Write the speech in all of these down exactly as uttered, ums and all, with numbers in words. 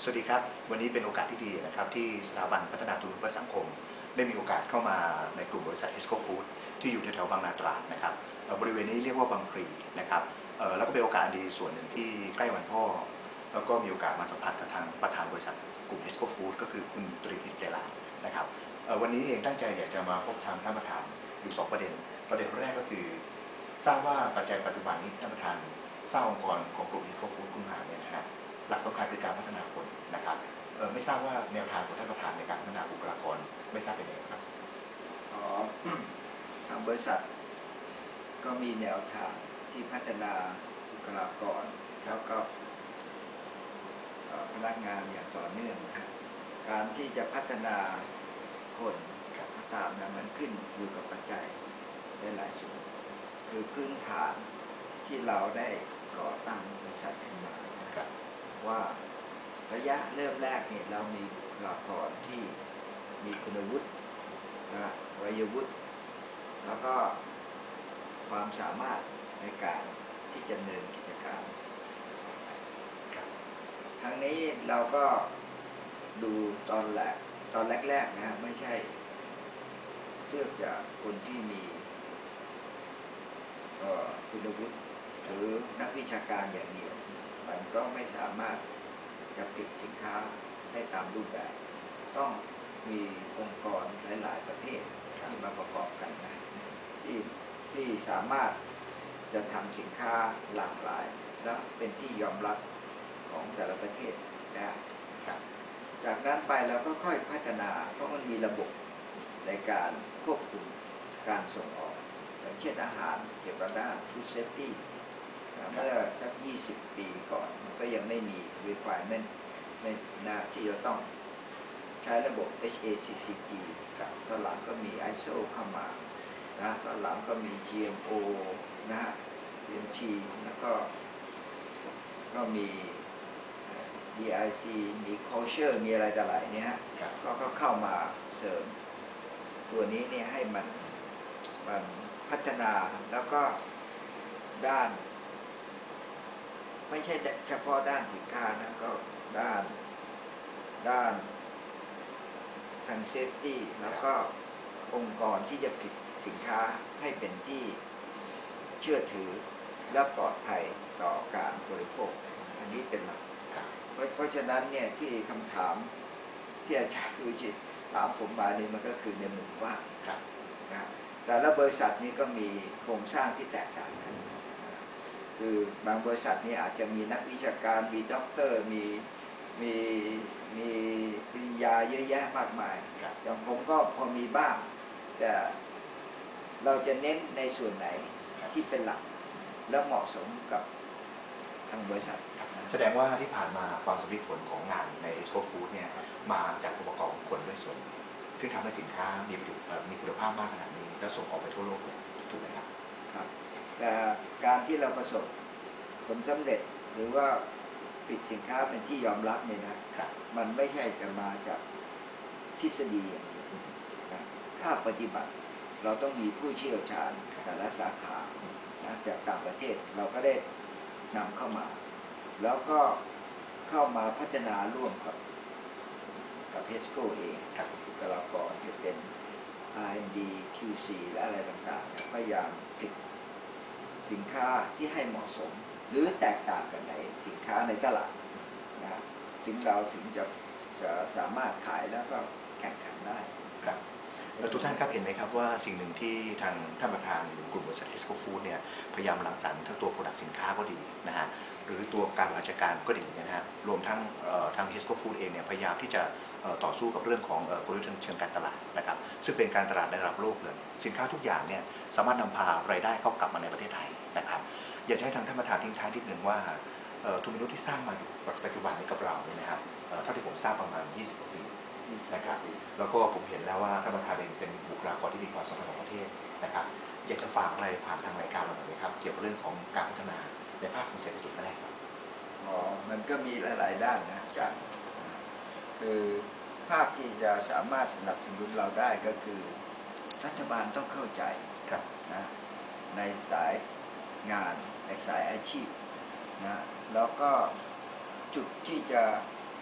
สวัสดีครับวันนี้เป็นโอกาสที่ดีนะครับที่สถาบันพัฒนาทุนเพื่อสังคมได้มีโอกาสเข้ามาในกลุ่มบริษัท เอส โค Food ที่อยู่แถวๆบางนาตราดนะครับบริเวณนี้เรียกว่าบางพลีนะครับแล้วก็เป็นโอกาสดีส่วนหนึ่งที่ใกล้วันพ่อแล้วก็มีโอกาสมาสัมผัสกับทางประธานบริษัทกลุ่ม เอส โค Food ก็คือคุณตรีทิพย์ใจลานะครับวันนี้เองตั้งใจอยากจะมาพบทางท่านประธานอยู่สองประเด็นประเด็นแรกก็คือทราบว่าปัจจัยปัจจุบันนี้ท่านประธานสร้างองค์กรของกลุ่ม เอส โค Food ขึ้นมาเนี่ยนะครับหลักสำคัญคือการพัฒนาคนนะครับไม่ทราบว่าแนวทางของท่านประธานในการพัฒนาบุคลากรไม่ทราบเป็นยังไงครับอ๋อทางบริษัทก็มีแนวทางที่พัฒนาบุคลากรแล้วก็พนักงานอย่างต่อเนื่องนะการที่จะพัฒนาคนก็ตามนะมันขึ้นอยู่กับปัจจัยหลายส่วนคือพื้นฐานที่เราได้ก่อตั้งบริษัทขึ้นมาว่าระยะเริ่มแรกเนี่ยเรามีบุคลากรที่มีคุณวุฒินะวัยวุฒิแล้วก็ความสามารถในการที่จะดำเนินกิจการทั้งนี้เราก็ดูตอนแรกตอนแรกๆนะไม่ใช่เลือกจากคนที่มีคุณวุฒิหรือนักวิชาการอย่างเดียวมันก็ไม่สามารถจะผลิตสินค้าได้ตามรูปแบบต้องมีองค์กรหลายๆประเภทที่มาประกอบกันนะที่ที่สามารถจะทำสินค้าหลากหลายและเป็นที่ยอมรับของแต่ละประเทศนะจากนั้นไปเราก็ค่อยพัฒนาเพราะมันมีระบบในการควบคุมการส่งออกอย่างเช่นอาหารเกี่ยวกับด้าน Food Safety เมื่อสักยี่สิบปีก่อนมันก็ยังไม่มี requirement ในหน้าที่เราต้องใช้ระบบ เอช เอ ซี ซี จี ตอนหลังก็มี ไอ เอส โอ เข้ามานะตอนหลังก็มี จี เอ็ม โอ นะฮะ จี เอ็ม ที แล้วก็ก็มี ดี ไอ ซี มี Culture มีอะไรต่อหลายเนี่ยฮะก็เข้ามาเสริมตัวนี้เนี่ยให้มันมันพัฒนาแล้วก็ด้านไม่ใช่เฉพาะด้านสินค้านะก็ด้านด้านทางเซฟตี้แล้วก็องค์กรที่จะผลิตสินค้าให้เป็นที่เชื่อถือและปลอดภัยต่อการบริโภคอันนี้เป็นหลักเพราะฉะนั้นเนี่ยที่คำถามที่อาจารย์วิจิตรถามผมมานี่มันก็คือในมุมว่านะแต่ละบริษัทนี้ก็มีโครงสร้างที่แตกต่างกันคือบางบริษัทนี่อาจจะมีนักวิชาการมีด็อกเตอร์มีมีมีปริญญาเยอะแยะมากมายอย่างผมก็พอมีบ้างแต่เราจะเน้นในส่วนไหนที่เป็นหลักและเหมาะสมกับทางบริษัทแสดงว่าที่ผ่านมาความสำเร็จผลของงานใน เอส โค Food เนี่ยมาจากองค์ประกอบของคนด้วยส่วนที่ทำให้สินค้ามีมีคุณภาพมากขนาดนี้แล้วส่งออกไปทั่วโลกถูกไหมครับครับแต่การที่เราประสบผลสำเร็จหรือว่าผลิตสินค้าเป็นที่ยอมรับเนี่ยนะมันไม่ใช่จะมาจากทฤษฎีนะถ้าปฏิบัติเราต้องมีผู้เชี่ยวชาญแต่ละสาขานะจากต่างประเทศเราก็ได้นำเข้ามาแล้วก็เข้ามาพัฒนาร่วมกับกับเอสโคเองบุคลากรที่เป็น อาร์ แอนด์ ดี คิว ซี และอะไรต่างๆพยายามผลิตสินค้าที่ให้เหมาะสมหรือแตกต่างกันในสินค้าในตลาดนะถึงเราถึงจะจะสามารถขายแล้วก็แข่งขันได้ครับทุกท่านครับเห็นไหมครับว่าสิ่งหนึ่งที่ทางท่านประธานกลุ่มบริษัท เอส โค Food เนี่ยพยายามรังสรรค์ทั้งตัวโปรดักต์สินค้าก็ดีนะฮะหรือตัวการบริหารจัดการก็ดีนะฮะรวมทั้งทาง เอส โค Food เองเนี่ยพยายามที่จะต่อสู้กับเรื่องของกลยุทธ์เชิงการตลาดนะครับซึ่งเป็นการตลาดในระดับโลกเลยสินค้าทุกอย่างเนี่ยสามารถนำพารายได้เข้ากลับมาในประเทศไทยนะครับอยากให้ทางท่านประธานทิ้งท้ายนิดหนึ่งว่าทุนนินุที่สร้างมาอยู่ปัจจุบันนี้กับเราเนี่ยนะครับเท่าที่ผมทราบประมาณยี่สิบกว่าปีนะครับแล้วก็ผมเห็นแล้วว่าท่านประธานเองเป็นบุคลากรที่มีความสำคัญของประเทศนะครับอยากจะฝากอะไรผ่านทางรายการเราหน่อยครับเกี่ยวกับเรื่องของการพัฒนาในภาคของเศรษฐกิจก็ได้ครับอ๋อมันก็มีหลายๆด้านนะอาจารย์คือภาคที่จะสามารถสนับสนุนเราได้ก็คือรัฐบาลต้องเข้าใจนะในสายงานในสายอาชีพนะแล้วก็จุดที่จะ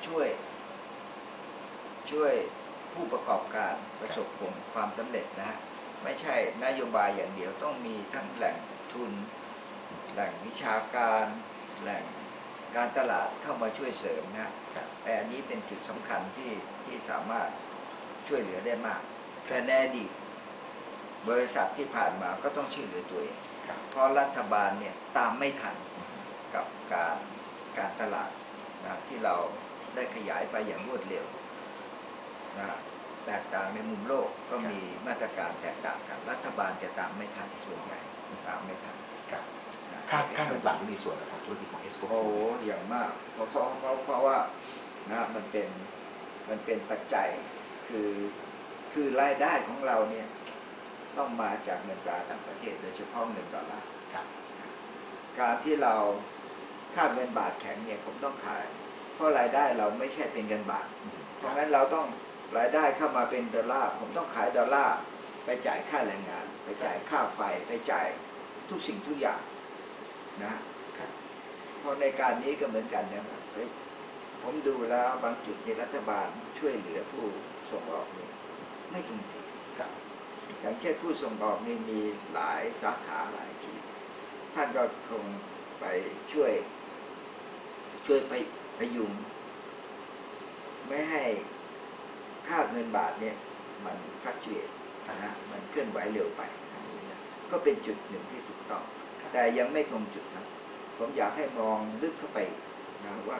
ช่วยช่วยผู้ประกอบการประสบผลความสำเร็จนะฮะไม่ใช่นโยบายอย่างเดียวต้องมีทั้งแหล่งทุนแหล่งวิชาการแหล่งการตลาดเข้ามาช่วยเสริมนะแต่อันนี้เป็นจุดสำคัญที่ที่สามารถช่วยเหลือได้มากแต่ในอดีตบริษัทที่ผ่านมาก็ต้องช่วยเหลือตัวเองเพราะรัฐบาลเนี่ยตามไม่ทันกับการการตลาดนะที่เราได้ขยายไปอย่างรวดเร็วนะแตกต่างในมุมโลกก็มีมาตรการแตกต่างกันรัฐบาลจะตามไม่ทันส่วนใหญ่ตามไม่ทันค่าค่าเงินบาทที่มีส่วนนะครับธุรกิจของเอสโกฟูโอ้อย่างมากเพราะเพราะเพราะเพราะว่านะมันเป็นมันเป็นปัจจัยคือคือรายได้ของเราเนี่ยต้องมาจากเงินตราต่างประเทศโดยเฉพาะเงินดอลลาร์การที่เราค่าเงินบาทแข็งเนี่ยผมต้องขายเพราะรายได้เราไม่ใช่เป็นเงินบาทเพราะงั้นเราต้องรายได้เข้ามาเป็นดอลลาร์ผมต้องขายดอลลาร์ไปจ่ายค่าแรงงานไปจ่ายค่าไฟไปจ่ายทุกสิ่งทุกอย่างนะเพราะในการนี้ก็เหมือนกันนะครับผมดูแล้วบางจุดในรัฐบาลช่วยเหลือผู้ส่งออกนี่ไม่จริงอย่างเช่นผู้ส่งออกนี่มีหลายสาขาหลายที่ท่านก็คงไปช่วยช่วยไปพยุงไม่ให้ค่าเงินบาทเนี่ยมันฟลักชูเอตนะมันเคลื่อนไหวเร็วไปก็เป็นจุดหนึ่งที่ถูกต้องแต่ยังไม่ตรงจุดนะผมอยากให้มองลึกเข้าไปนะว่า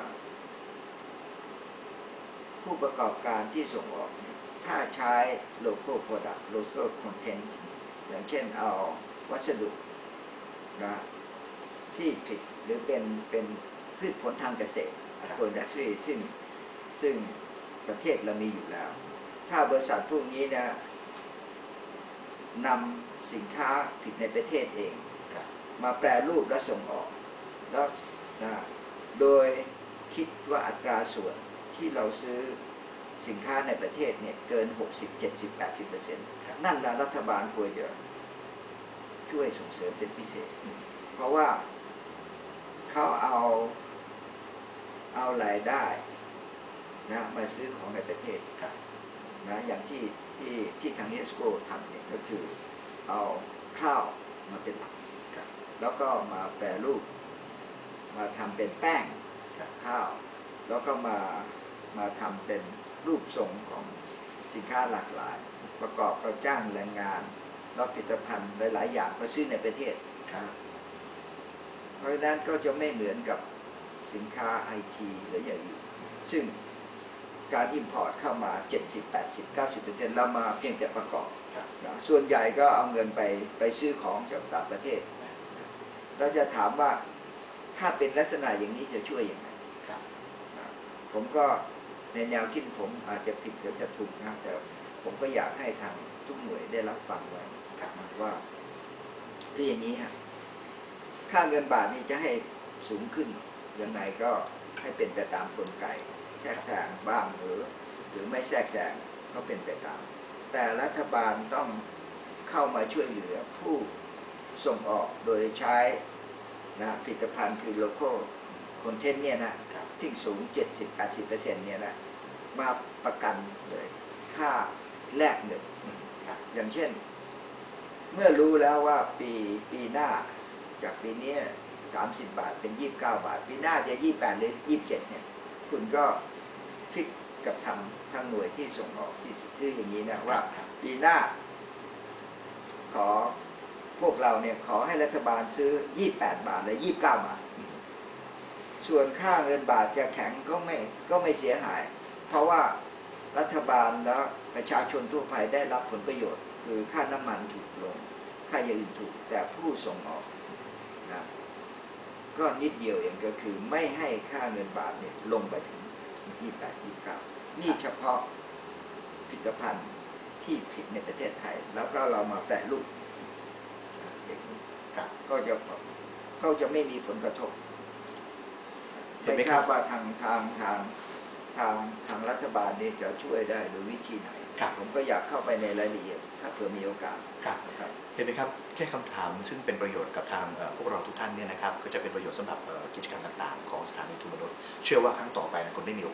ผู้ประกอบการที่ส่งออกถ้าใช้ local product local content อย่างเช่นเอาวัสดุนะที่ผลิตหรือเป็นเป็นพืชผลทางเกษตร Industry ซึ่งซึ่งประเทศเรามีอยู่แล้ว ถ้าบริษัทพวกนี้นะนำสินค้าผลิตในประเทศเองมาแปรรูปและส่งออกแล้วนะโดยคิดว่าอัตราส่วนที่เราซื้อสินค้าในประเทศเนี่ยเกิน หกสิบ เจ็ดสิบ แปดสิบเปอร์เซ็นต์ นั่นนะรัฐบาลควรจะช่วยส่งเสริมเป็นพิเศษเพราะว่าเขาเอาเอารายได้นะมาซื้อของในประเทศนะอย่างที่ที่ที่ทางเนสโก้ทำเนี่ยก็คือเอาข้าวมาเป็นหลักแล้วก็มาแปรรูปมาทำเป็นแป้งข้าวแล้วก็มามาทำเป็นรูปทรงของสินค้าหลากหลายประกอบกับจ้างแรงงานแล้วผลิตภัณฑ์หลายๆอย่างก็ซื้อในประเทศเพราะฉะนั้นก็จะไม่เหมือนกับสินค้าไอทีหรืออย่างอื่นซึ่งการอิมพอร์ตเข้ามา เจ็ดสิบ แปดสิบ เก้าสิบเปอร์เซ็นต์ แล้วมาเพียงแต่ประกอบส่วนใหญ่ก็เอาเงินไปไปซื้อของจากต่างประเทศเราจะถามว่าถ้าเป็นลักษณะอย่างนี้จะช่วยยังไงผมก็ในแนวคิดผมอาจจะผิดหรือจะถูกนะแต่ผมก็อยากให้ทางทุกหน่วยได้รับฟังไว้ว่าคืออย่างนี้ฮะค่าเงินบาทนี่จะให้สูงขึ้นยังไงก็ให้เป็นไปตามกลไกแทรกแซงบ้างหรือหรือไม่แทรกแซงก็เป็นไปตามแต่รัฐบาลต้องเข้ามาช่วยเหลือผู้ส่งออกโดยใช้นะผลิตภัณฑ์คือ local content เนี่ยนะที่สูง เจ็ดสิบ แปดสิบเปอร์เซ็นต์ เนี่ยนะมาประกันเลยค่าแลกเงินอย่างเช่นเมื่อรู้แล้วว่าปีปีหน้าจากปีนี้สามสิบบาทเป็นยี่สิบเก้าบาทปีหน้าจะยี่สิบแปดหรือยี่สิบเจ็ดเนี่ยคุณก็ฟิกกับทางทางหน่วยที่ส่งออกที่ซื้ออย่างนี้นะว่าปีหน้าขอพวกเราเนี่ยขอให้รัฐบาลซื้อยี่สิบแปดบาทหรือยี่สิบเก้าบาทส่วนค่าเงินบาทจะแข็งก็ไม่ก็ไม่เสียหายเพราะว่ารัฐบาลและประชาชนทั่วไปได้รับผลประโยชน์คือค่าน้ำมันถูกลงค่าอย่างอื่นถูกแต่ผู้ส่งออกนะก็นิดเดียวเองก็คือไม่ให้ค่าเงินบาทเนี่ยลงไปถึงยี่สิบแปด ยี่สิบเก้านี่เฉพาะผลิตภัณฑ์ที่ผลิตในประเทศไทยแล้วก็เรามาแปรรูปก็จะก็จะไม่มีผลกระทบไม่ทราบว่าทางทางทางทางทางรัฐบาลนี่จะช่วยได้โดยวิธีไหนผมก็อยากเข้าไปในรายละเอียดถ้าเผื่อมีโอกาสครับเห็นไหมครับแค่คำถามซึ่งเป็นประโยชน์กับทางพวกเราทุกท่านเนี่ยนะครับก็จะเป็นประโยชน์สำหรับกิจกรรมต่างๆของสถานีทูมนุษย์เชื่อว่าครั้งต่อไปคนได้มี